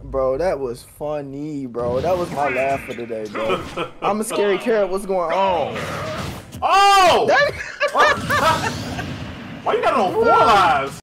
Bro, that was funny, bro. That was my laugh for today, bro. I'm a scary carrot. What's going on? Oh! That Why you got it on 4 lives?